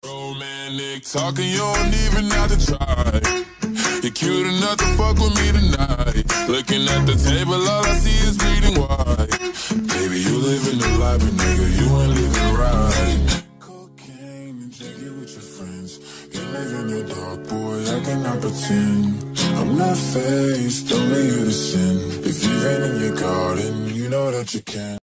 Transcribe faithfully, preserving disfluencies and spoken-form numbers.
Romantic talking, you don't even have to try. You're cute enough to fuck with me tonight. Looking at the table, all I see is bleeding white. Baby, you living the life, but nigga, you ain't living right. Cocaine and drinking with your friends. You live in your dark, boy, I cannot pretend. I'm not faced, only you to sin. If you rain in your garden, you know that you can.